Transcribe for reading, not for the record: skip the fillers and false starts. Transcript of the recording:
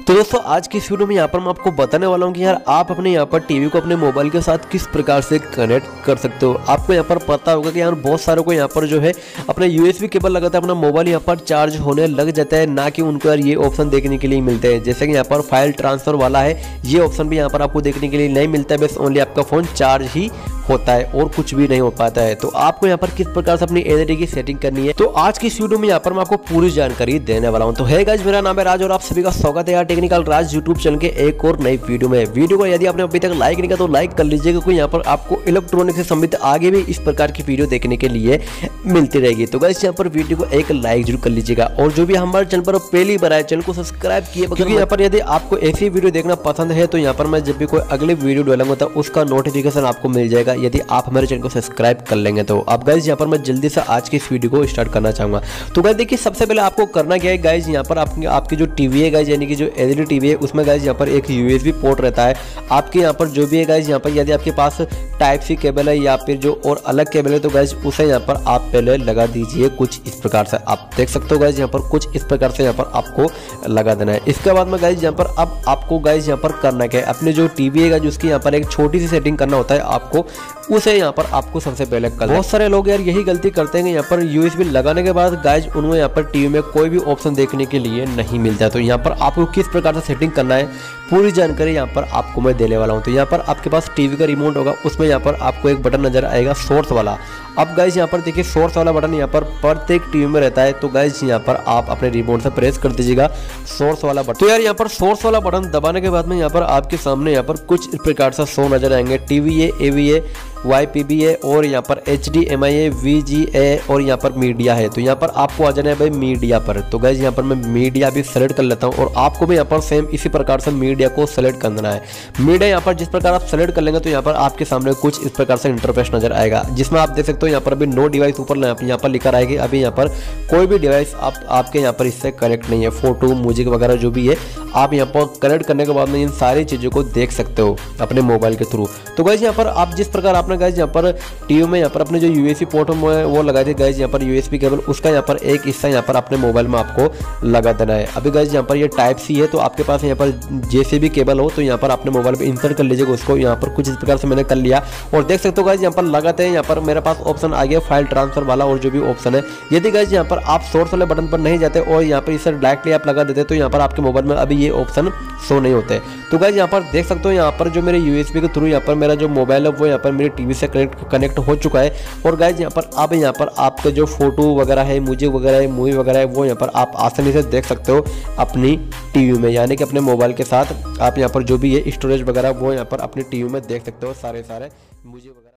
तो दोस्तों आज की इस वीडियो में यहाँ पर मैं आपको बताने वाला हूँ कि यार आप अपने यहाँ पर टीवी को अपने मोबाइल के साथ किस प्रकार से कनेक्ट कर सकते हो। आपको यहाँ पर पता होगा कि यार बहुत सारों को यहाँ पर जो है अपना यूएसबी केबल लगाता है, अपना मोबाइल यहाँ पर चार्ज होने लग जाता है, ना कि उनको यार ये ऑप्शन देखने के लिए मिलते हैं। जैसे कि यहाँ पर फाइल ट्रांसफर वाला है, ये ऑप्शन भी यहाँ पर आपको देखने के लिए नहीं मिलता है, बस ओनली आपका फ़ोन चार्ज ही होता है और कुछ भी नहीं हो पाता है। तो आपको यहाँ पर किस प्रकार से अपनी एलईडी की सेटिंग करनी है, तो आज की इस वीडियो में यहाँ पर मैं आपको पूरी जानकारी देने वाला हूँ। तो है गाइस, मेरा नाम है राज और आप सभी का स्वागत है यार टेक्निकल राज यूट्यूब चैनल के एक और नई वीडियो में। वीडियो को यदि आपने अभी तक लाइक नहीं किया तो लाइक कर लीजिएगा, क्योंकि यहाँ पर आपको इलेक्ट्रॉनिक से संबंधित आगे भी इस प्रकार की वीडियो देखने के लिए मिलती रहेगी। तो गाइस यहाँ पर वीडियो को एक लाइक जरूर कर लीजिएगा, और जो भी हमारे चैनल पर पहली बार आए चैनल को सब्सक्राइब किए, क्योंकि यहाँ पर यदि आपको ऐसी वीडियो देखना पसंद है तो यहाँ पर मैं जब भी कोई अगली वीडियो डालूंगा तो उसका नोटिफिकेशन आपको मिल जाएगा, यदि आप हमारे चैनल को सब्सक्राइब कर लेंगे। तो अब गाइस यहाँ पर मैं जल्दी से आज की इस वीडियो को स्टार्ट करना चाहूंगा। तो गाइस देखिए, सबसे पहले आपको करना क्या है गाइस, यहाँ पर आपकी जो टीवी है गाइस, यानी कि जो एलईडी टीवी है, उसमें गाइस यहाँ पर एक यूएसबी पोर्ट रहता है। आपके यहाँ पर जो भी है गाइस, यहाँ पर यदि आपके पास टाइप सी केबल है या फिर जो और अलग केबल है तो गाइस उसे यहाँ पर आप पहले लगा दीजिए कुछ इस प्रकार से। आप देख सकते हो गाइस यहाँ पर कुछ इस प्रकार से यहाँ पर आपको लगा देना है। इसके बाद में गाइस यहाँ पर अब आपको गाइस यहाँ पर करना क्या है, अपने जो टीवी है उसकी यहाँ पर एक छोटी सी सेटिंग करना होता है आपको, उसे यहाँ पर आपको सबसे पहले कर। बहुत सारे लोग यार यही गलती करते हैं कि यहाँ पर यूएसबी लगाने के बाद गाइस उन्हें यहाँ पर टीवी में कोई भी ऑप्शन देखने के लिए नहीं मिलता है। तो यहाँ पर आपको किस प्रकार से सेटिंग करना है पूरी जानकारी यहाँ पर आपको मैं देने वाला हूँ। तो यहाँ पर आपके पास टीवी का रिमोट होगा, उसमें यहाँ पर आपको एक बटन नजर आएगा सोर्स वाला। अब गाइस यहाँ पर देखिए, सोर्स वाला बटन यहाँ पर प्रत्येक टीवी में रहता है। तो गाइस यहाँ पर आप अपने रिमोट से प्रेस कर दीजिएगा सोर्स वाला बटन। तो यार यहाँ पर सोर्स वाला बटन दबाने के बाद में यहाँ पर आपके सामने यहाँ पर कुछ इस प्रकार से शो नजर आएंगे, टीवीए, एवीए, YPBA और यहाँ पर HDMI, VGA और यहाँ पर मीडिया है। तो यहाँ पर आपको आ जाना है भाई मीडिया पर। तो गाइस यहाँ पर मैं मीडिया भी सेलेक्ट कर लेता हूँ, और आपको भी यहाँ पर सेम इसी प्रकार से मीडिया को सेलेक्ट कर देना है। मीडिया यहाँ पर जिस प्रकार आप सेलेक्ट कर लेंगे तो यहाँ पर आपके सामने कुछ इस प्रकार से इंटरफेस नजर आएगा, जिसमें आप देख सकते हो यहाँ पर अभी नो डिवाइस ऊपर यहाँ पर लिखा रहेगी। अभी यहाँ पर कोई भी डिवाइस आपके यहाँ पर इससे कनेक्ट नहीं है, फोटो, म्यूजिक वगैरह जो भी है आप यहाँ पर कनेक्ट करने के बाद में इन सारी चीज़ों को देख सकते हो अपने मोबाइल के थ्रू। तो गाइस यहाँ पर आप जिस प्रकार आपने गाइस यहाँ पर टीवी में यहाँ पर अपने जो यूएसबी पोर्ट में वो लगा दिए गाइस, यहाँ पर यूएसबी केबल, उसका यहाँ पर एक हिस्सा यहाँ पर अपने मोबाइल में आपको लगा देना है। अभी गाइस यहाँ पर ये टाइप सी है, तो आपके पास यहाँ पर जैसे भी केबल हो तो यहाँ पर अपने मोबाइल पर इंसर्ट कर लीजिएगा उसको। यहाँ पर कुछ इस प्रकार से मैंने कर लिया, और देख सकते हो गाइस यहाँ पर लगाते हैं, यहाँ पर मेरे पास ऑप्शन आ गया फाइल ट्रांसफर वाला और जो भी ऑप्शन है। यदि गाइस यहाँ पर आप सोर्स वाले बटन पर नहीं जाते और यहाँ पर इसे डायरेक्टली आप लगा देते तो यहाँ पर आपके मोबाइल में अभी ये ऑप्शन शो नहीं होते। तो गाइस यहाँ पर देख सकते हो यहाँ पर जो मेरे यूएसबी के थ्रू यहाँ पर मेरा जो मोबाइल है वो यहाँ पर मेरी टीवी से कनेक्ट हो चुका है। और गाइस यहाँ पर अब यहाँ पर आपके जो फोटो वगैरह है, म्यूजिक वगैरह है, मूवी वगैरह है, वो यहाँ पर आप आसानी से देख सकते हो अपनी टीवी में, यानी कि अपने मोबाइल के साथ आप यहाँ पर जो भी है स्टोरेज वगैरह वो यहाँ पर अपनी टीवी में देख सकते हो सारे म्यूजिक वगैरह।